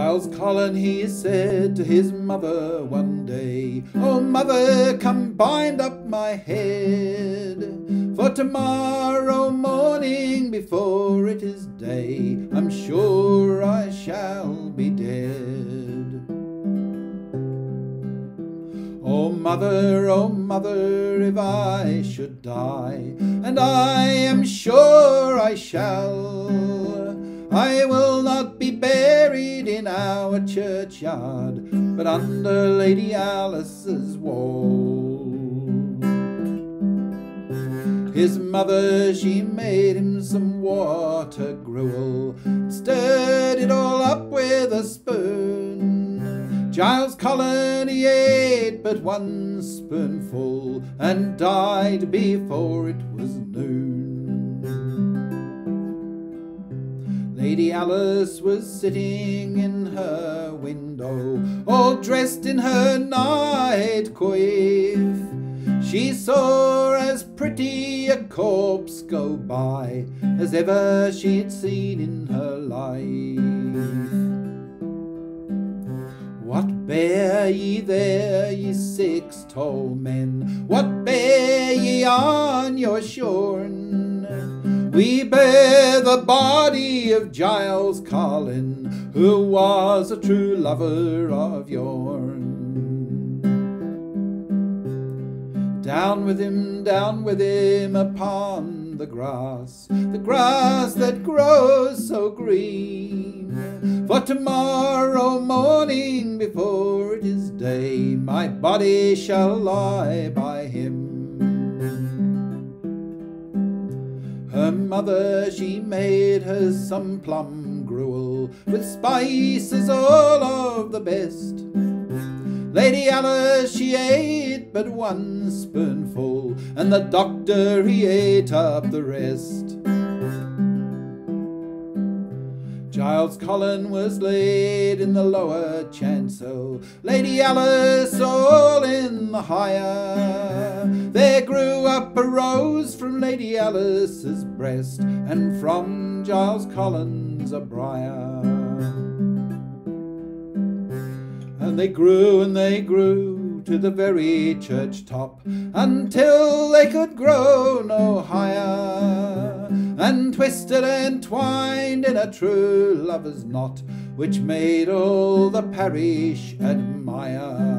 Giles Collin, he said to his mother one day, "Oh mother, come bind up my head, for tomorrow morning before it is day, I'm sure I shall be dead." Oh mother, if I should die, and I am sure I shall, I will not be buried in our churchyard, but under Lady Alice's wall. His mother, she made him some water-gruel, stirred it all up with a spoon. Giles Collin, he ate but one spoonful, and died before it was noon. Lady Alice was sitting in her window, all dressed in her night coif. She saw as pretty a corpse go by as ever she'd seen in her life. "What bear ye there, ye 6 tall men? What bear ye on your shorn?" "We bear the body of Giles Collin, who was a true lover of yourn." Down with him upon the grass that grows so green, for tomorrow morning before it is day, my body shall lie by him. Her mother, she made her some plum gruel, with spices all of the best. Lady Alice, she ate but one spoonful, and the doctor, he ate up the rest. Giles Collin was laid in the lower chancel, Lady Alice all in the higher. There grew up a rose from Lady Alice's breast, and from Giles Collin's a briar. And they grew to the very church top, until they could grow no higher, and twisted and twined in a true lover's knot, which made all the parish admire.